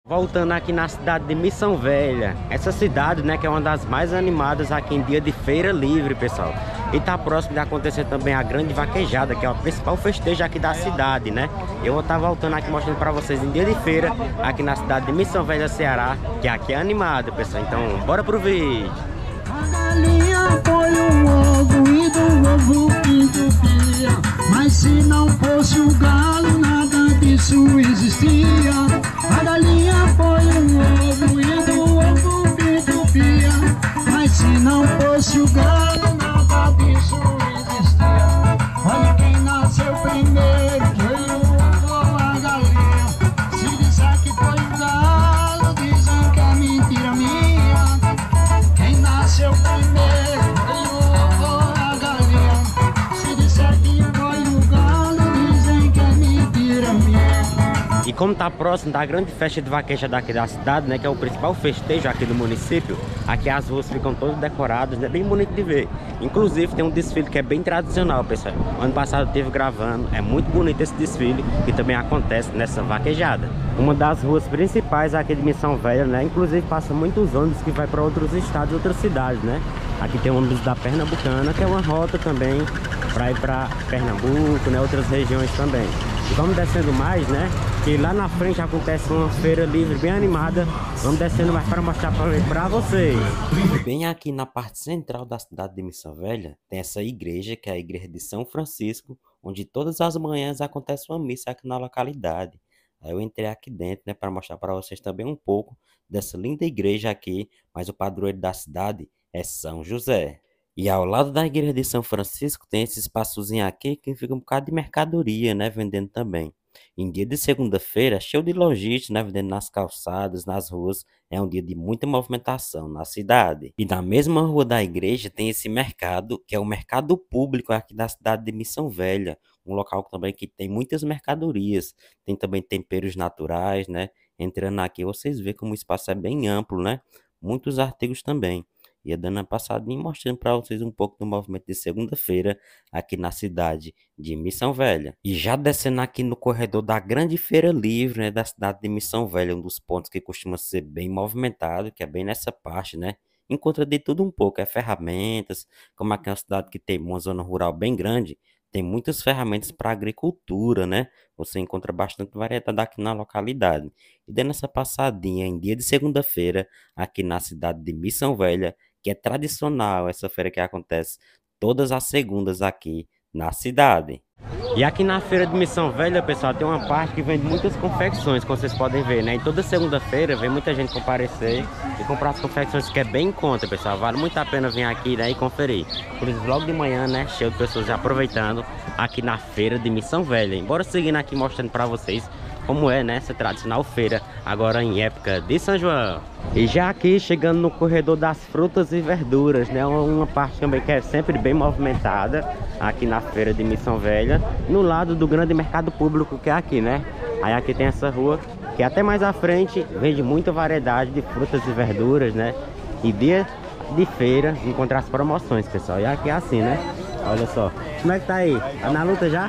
Voltando aqui na cidade de Missão Velha, essa cidade, né, que é uma das mais animadas aqui em dia de feira livre, pessoal. E tá próximo de acontecer também a grande vaquejada, que é o principal festejo aqui da cidade, né? Eu vou estar voltando aqui mostrando pra vocês em dia de feira, aqui na cidade de Missão Velha, Ceará, que aqui é animado, pessoal. Então, bora pro vídeo! A galinha põe um ovo e do ovo entupia. Mas se não fosse o galo, nada disso existia. A galinha põe um ovo e do ovo entupia. Mas se não fosse o galo, nada disso existia. Olha quem nasceu primeiro, foi o ovo ou a galinha. Se disser que foi o galo, dizem que é mentira minha. Quem nasceu primeiro foi o ovo ou a galinha. Se disser que foi o galo, dizem que é mentira minha. E como tá próximo da grande festa de vaqueja daqui da cidade, né, que é o principal festejo aqui do município, aqui as ruas ficam todas decoradas, é bem bonito de ver. Inclusive tem um desfile que é bem tradicional, pessoal. Ano passado teve gravando, é muito bonito esse desfile que também acontece nessa vaquejada. Uma das ruas principais aqui de Missão Velha, né, inclusive passa muitos ônibus que vai para outros estados e outras cidades, né. Aqui tem o ônibus da Pernambucana, que é uma rota também para ir para Pernambuco, né, outras regiões também. E vamos descendo mais, né? Que lá na frente acontece uma feira livre bem animada. Vamos descendo mais para mostrar para vocês. Bem aqui na parte central da cidade de Missão Velha, tem essa igreja, que é a igreja de São Francisco, onde todas as manhãs acontece uma missa aqui na localidade. Aí eu entrei aqui dentro, né, para mostrar para vocês também um pouco dessa linda igreja aqui, mas o padroeiro da cidade é São José. E ao lado da igreja de São Francisco tem esse espaçozinho aqui que fica um bocado de mercadoria, né, vendendo também. Em dia de segunda-feira, cheio de lojistas, né, vendendo nas calçadas, nas ruas, é um dia de muita movimentação na cidade. E na mesma rua da igreja tem esse mercado, que é o mercado público aqui da cidade de Missão Velha, um local também que tem muitas mercadorias, tem também temperos naturais, né, entrando aqui vocês veem como o espaço é bem amplo, né, muitos artigos também. Ia dando uma passadinha e mostrando para vocês um pouco do movimento de segunda-feira aqui na cidade de Missão Velha. E já descendo aqui no corredor da grande feira livre, né, da cidade de Missão Velha, um dos pontos que costuma ser bem movimentado, que é bem nessa parte, né? Encontra de tudo um pouco, é ferramentas, como aqui é uma cidade que tem uma zona rural bem grande, tem muitas ferramentas para agricultura, né? Você encontra bastante variedade aqui na localidade. E dando essa passadinha em dia de segunda-feira aqui na cidade de Missão Velha, que é tradicional essa feira que acontece todas as segundas aqui na cidade. E aqui na feira de Missão Velha, pessoal, tem uma parte que vende muitas confecções, como vocês podem ver, né? E toda segunda-feira vem muita gente comparecer e comprar as confecções, que é bem em conta, pessoal. Vale muito a pena vir aqui, né, e conferir. Por isso, logo de manhã, né, cheio de pessoas já aproveitando aqui na feira de Missão Velha. Embora seguindo aqui mostrando pra vocês como é, né, essa tradicional feira, agora em época de São João. E já aqui chegando no corredor das frutas e verduras, né, uma parte também que é sempre bem movimentada aqui na feira de Missão Velha, no lado do grande mercado público que é aqui, né. Aí aqui tem essa rua que até mais à frente vende muita variedade de frutas e verduras, né. E dia de feira encontrar as promoções, pessoal. E aqui é assim, né. Olha só, como é que tá aí? Tá na luta já?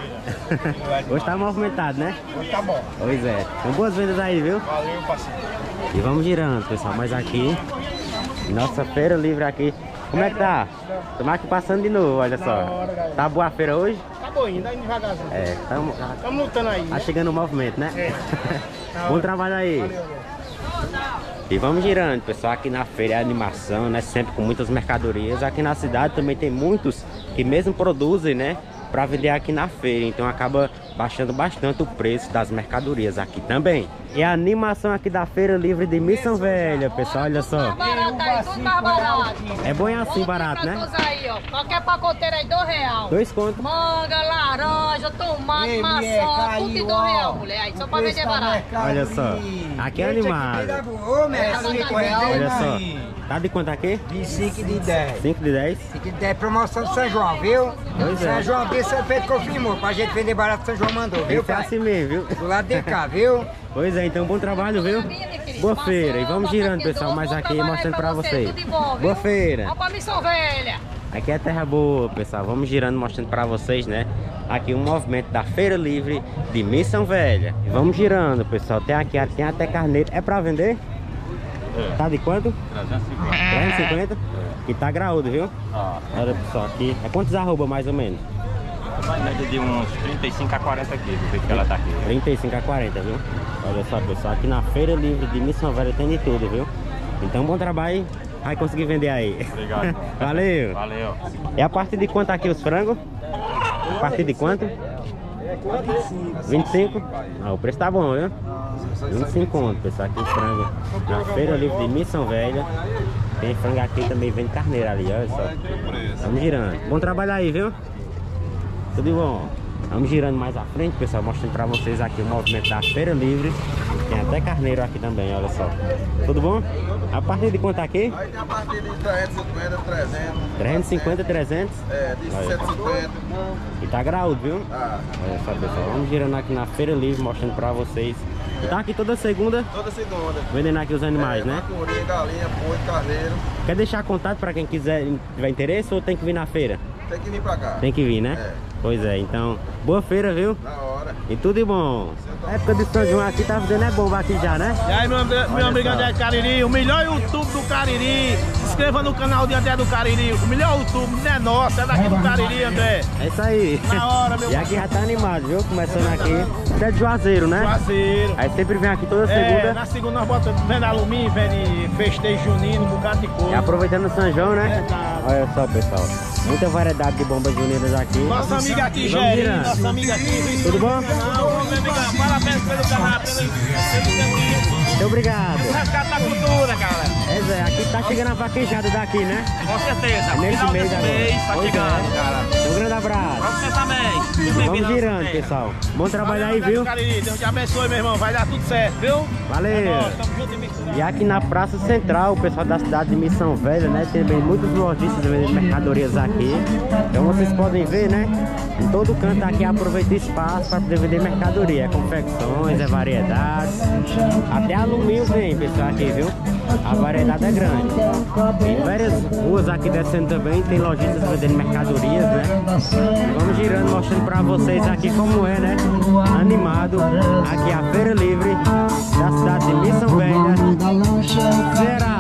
Hoje tá movimentado, né? Hoje tá bom. Pois é. Com boas vendas aí, viu? Valeu, parceiro. E vamos girando, pessoal. Mas aqui, nossa feira livre aqui. Como é que tá? Tomara que passando de novo, olha só. Tá boa a feira hoje? Tá bom, ainda devagarzinho. É, Estamos lutando aí. tá Né? chegando o movimento, né? É. Bom trabalho aí. Valeu. E vamos girando, pessoal. Aqui na feira é animação, né? Sempre com muitas mercadorias. Aqui na cidade também tem muitos que mesmo produzem, né, para vender aqui na feira. Então acaba baixando bastante o preço das mercadorias aqui também. E a animação aqui da feira livre de Missão Velha, pessoal, olha só. Barato aí, tudo mais barato. É bom assim barato, né? Aí, ó. Qualquer pacoteira aí, R$2. 2 contos. Manga, laranja, tomate, Ei, maçã, mulher, tudo de caiu, R$2, ó. mulher. Aí, só pra vender barato. Olha só. Aqui é animado. Ô, mestre, Olha só. Tá de quanto aqui? De 5 de 10. 5 de 10? 5 de 10, promoção de São João, viu? Pois é. São João, Bessa Feito confirmou. Pra gente vender barato, São João mandou, Tem viu, que ser pai? assim mesmo, viu? Do lado de cá, viu? Pois é, então bom trabalho, viu? Boa feira. E vamos girando, pessoal, mais aqui mostrando pra vocês. Boa feira. Ó pra Missão Velha. Aqui é terra boa, pessoal. Vamos girando, mostrando pra vocês, né? aqui um movimento da Feira Livre de Missão Velha. E vamos girando, pessoal. Tem aqui, tem até carneiro. É pra vender? É. Tá de quanto? 350. 350? É. E tá graúdo, viu? Ah. Olha, pessoal, aqui. É quantos arroba mais ou menos? Vai média de uns 35 a 40 quilos, do jeito que ela tá aqui. 35 a 40, viu? Olha só, pessoal, aqui na Feira Livre de Missão Velha tem de tudo, viu? Então, bom trabalho. Vai conseguir vender aí. Obrigado. Valeu. Valeu. É a partir de quanto aqui os frangos? A partir de quanto? 25? Ah, o preço tá bom, viu? 25 conto, pessoal, aqui o frango na Feira Livre de Missão Velha. Tem frango aqui também, vende carneiro ali, olha só. Vamos girando. Bom trabalho aí, viu? Tudo bom? Vamos girando mais à frente, pessoal, mostrando pra vocês aqui o movimento da Feira Livre. Tem até carneiro aqui também, olha só. Tudo bom? A partir de quanto aqui? Aí tem a partir de 350, 300. 350, 300? É, de 150. E tá graúdo, viu? Ah. Olha só, pessoal, vamos girando aqui na Feira Livre, mostrando pra vocês. E tá aqui toda segunda? Toda segunda. Vendendo aqui os animais, né? Macurinha, galinha, porco, carneiro. Quer deixar contato pra quem quiser, tiver interesse, ou tem que vir na feira? Tem que vir pra cá. Tem que vir, né? É. Pois é, então, boa feira, viu? Na hora. E tudo de bom. A época de São João aqui tá fazendo bomba aqui já, né? E aí, meu amigo André do Cariri, o melhor YouTube do Cariri. Se inscreva no canal de André do Cariri. O melhor YouTube não é nosso, é daqui do Cariri, André. É isso aí. Na hora, meu. E aqui já tá animado, viu? Começando aqui. Você é de Juazeiro, né? Juazeiro. Aí sempre vem aqui toda segunda. Na segunda nós botamos, vende alumínio, vende festejo junino, um bocado de coisa. E aproveitando o São João, né? Verdade. Olha só, pessoal. Muita variedade de bombas juninas aqui. Nossa amiga aqui, Geri, nossa amiga aqui. Tudo bom? Não, meu amigo, parabéns pelo canal, pelo Muito obrigado. o resgate da cultura, cara. É, aqui tá chegando a vaquejada daqui, né? Com certeza. É nesse Final mês desse agora. mês tá Pois chegando, é. cara. Um grande abraço. Pra você também. Vamos girando, pessoal. Bom trabalho aí, viu? Deus te abençoe, meu irmão. Vai dar tudo certo, viu? Valeu. Tamo junto e misturado. E aqui na Praça Central, o pessoal da cidade de Missão Velha, né? Tem bem muitos lojistas vendendo mercadorias aqui. Então vocês podem ver, né? Em todo canto aqui aproveita espaço para poder vender mercadoria. É confecções, é variedades. Até alumínio vem, pessoal, aqui, viu? A variedade é grande. Tem várias ruas aqui descendo também, tem lojistas vendendo mercadorias, né? E vamos girando, mostrando pra vocês aqui como é, né? Animado. Aqui a Feira Livre da cidade de Missão Velha, Ceará.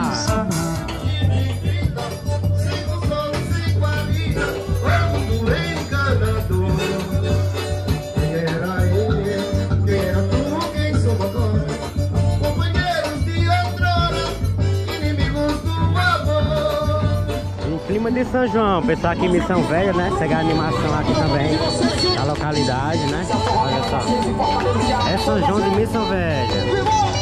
Clima de São João, pessoal aqui em Missão Velha, né? Chegar a animação aqui também da localidade, né? Olha só. É São João de Missão Velha.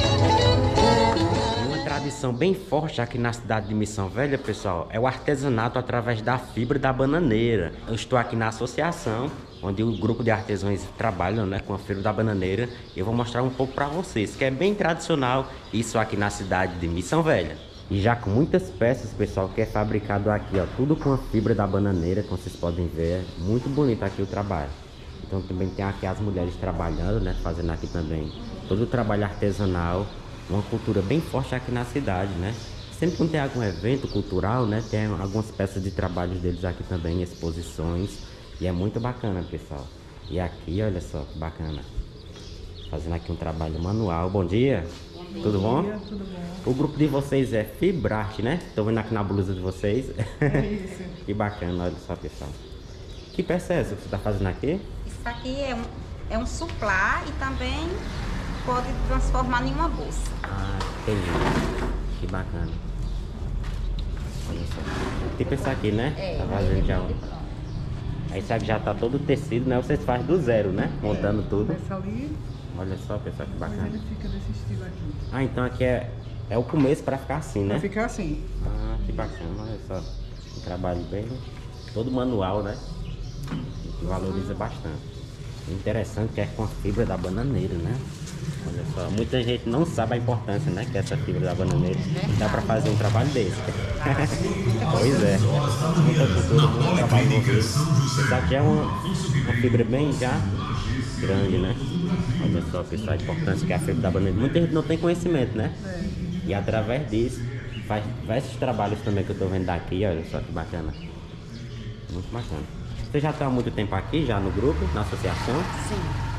Uma tradição bem forte aqui na cidade de Missão Velha, pessoal, é o artesanato através da fibra da bananeira. Eu estou aqui na associação, onde o grupo de artesãos trabalham, né, com a fibra da bananeira. E eu vou mostrar um pouco para vocês, que é bem tradicional isso aqui na cidade de Missão Velha. E já com muitas peças, pessoal, que é fabricado aqui, ó, tudo com a fibra da bananeira, como vocês podem ver, é muito bonito aqui o trabalho. Então também tem aqui as mulheres trabalhando, né, fazendo aqui também todo o trabalho artesanal, uma cultura bem forte aqui na cidade, né. Sempre que tem algum evento cultural, né, tem algumas peças de trabalho deles aqui também, exposições, e é muito bacana, pessoal. E aqui, olha só que bacana, fazendo aqui um trabalho manual. Bom dia. Tudo bom? Tudo bom. O grupo de vocês é Fibrarte, né? Tô vendo aqui na blusa de vocês. É isso. Que bacana, olha só, pessoal. Que peça é essa que você tá fazendo aqui? Isso aqui é um suplá e também pode transformar em uma bolsa. Ah, entendi. Que bacana. Olha só. Tipo esse aqui, né? Tá fazendo já. Aí isso aqui já tá todo tecido, né? Vocês fazem do zero, né? Montando tudo. Essa ali, Olha só, pessoal, que mas bacana. ele fica desse estilo aqui. Ah, então aqui é o começo pra ficar assim, né? Vai ficar assim. Ah, que bacana, olha só. Um trabalho bem, todo manual, né? Que valoriza bastante. Interessante que é com a fibra da bananeira, né? Olha só, muita gente não sabe a importância, né? Que é essa fibra da bananeira. Dá pra fazer um trabalho desse. Pois é. Muita cultura, muito trabalho envolvido. Isso aqui é uma fibra bem já grande, né? Olha só, pessoal, a importância que é a fibra da bananeira. Muita gente não tem conhecimento, né? E através disso, faz esses trabalhos também que eu tô vendo daqui, olha só que bacana. Muito bacana. Você já está há muito tempo aqui, já no grupo, na associação? Sim.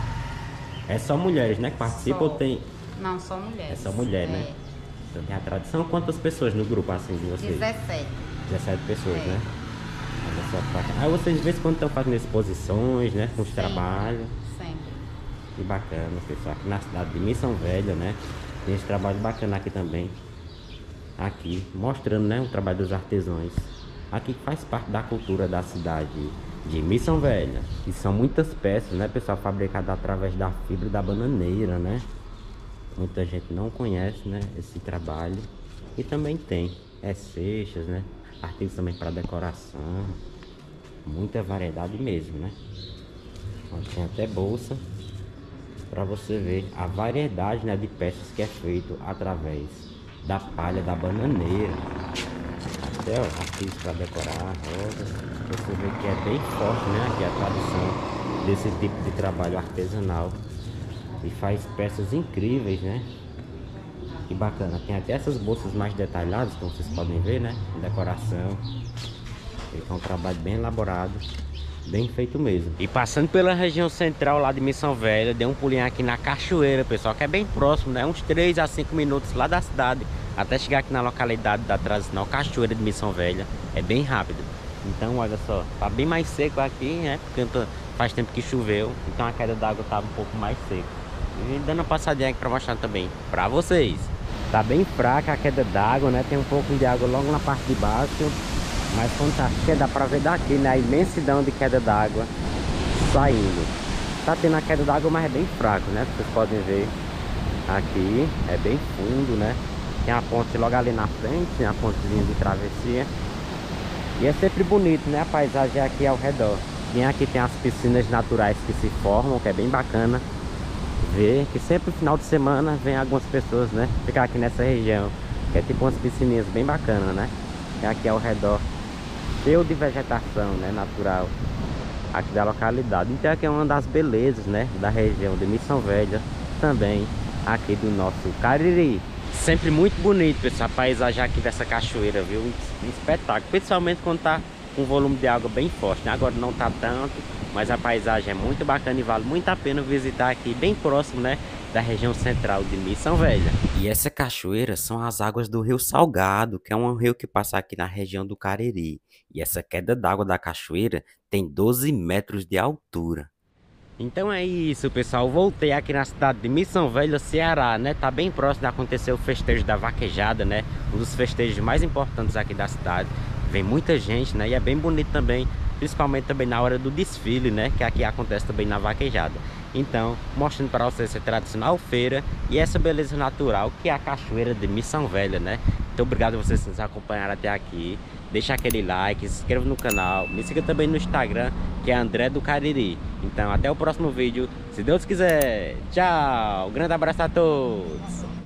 É só mulheres, né, que participam ou tem... Não, só mulheres. É só mulher, né? Então tem a tradição. Quantas pessoas no grupo, assim, de vocês? 17. 17 pessoas, né? Olha só pra cá. Aí vocês de vez em quando estão fazendo exposições, né? Com os trabalhos. Sempre. Que bacana, pessoal. Aqui na cidade de Missão Velha, né? Tem esse trabalho bacana aqui também. Aqui, mostrando, né? O trabalho dos artesãos. Aqui faz parte da cultura da cidade de Missão Velha. E são muitas peças, né, pessoal? Fabricadas através da fibra da bananeira, né? Muita gente não conhece, né? Esse trabalho. E também tem cestas, né? Artigos também para decoração. Muita variedade mesmo, né? Tem até bolsa para você ver a variedade, né, de peças que é feito através da palha da bananeira. Até artigos para decorar, rodas. Você vê que é bem forte, né? Aqui a tradição desse tipo de trabalho artesanal. E faz peças incríveis, né? Que bacana. Tem até essas bolsas mais detalhadas, como vocês podem ver, né? Decoração. É um trabalho bem elaborado, bem feito mesmo. E passando pela região central lá de Missão Velha, dei um pulinho aqui na cachoeira, pessoal, que é bem próximo, né? Uns 3 a 5 minutos lá da cidade, até chegar aqui na localidade da tradicional Cachoeira de Missão Velha. É bem rápido. Então, olha só, tá bem mais seco aqui, né? Porque faz tempo que choveu, então a queda d'água tá um pouco mais seca. E dando uma passadinha aqui pra mostrar também pra vocês. Tá bem fraca a queda d'água, né? Tem um pouco de água logo na parte de baixo. Mas quando tá cheia, dá pra ver daqui, né? A imensidão de queda d'água saindo. Tá tendo a queda d'água, mas é bem fraco, né? Vocês podem ver aqui, é bem fundo, né? Tem a ponte logo ali na frente, tem a pontezinha de travessia. E é sempre bonito, né? A paisagem aqui ao redor. E aqui tem as piscinas naturais que se formam, que é bem bacana ver. Que sempre no final de semana vem algumas pessoas, né? Ficar aqui nessa região. Que é tipo umas piscininhas bem bacanas, né? E aqui ao redor, cheio de vegetação, né? Natural. Aqui da localidade. Então aqui é uma das belezas, né? Da região de Missão Velha. Também aqui do nosso Cariri. Sempre muito bonito, pessoal, a paisagem aqui dessa cachoeira, viu? Um espetáculo, principalmente quando tá com um volume de água bem forte, né? Agora não tá tanto, mas a paisagem é muito bacana e vale muito a pena visitar aqui, bem próximo, né? Da região central de Missão Velha. E essa cachoeira são as águas do Rio Salgado, que é um rio que passa aqui na região do Cariri. E essa queda d'água da cachoeira tem 12 metros de altura. Então é isso, pessoal, voltei aqui na cidade de Missão Velha, Ceará, né? Tá bem próximo de acontecer o festejo da vaquejada, né? Um dos festejos mais importantes aqui da cidade. Vem muita gente, né? E é bem bonito também, principalmente também na hora do desfile, né? Que aqui acontece também na vaquejada. Então, mostrando para vocês essa tradicional feira e essa beleza natural que é a cachoeira de Missão Velha, né? Então, obrigado a vocês que nos acompanharam até aqui. Deixa aquele like, se inscreva no canal, me siga também no Instagram, que é André do Cariri. Então, até o próximo vídeo, se Deus quiser. Tchau! Grande abraço a todos!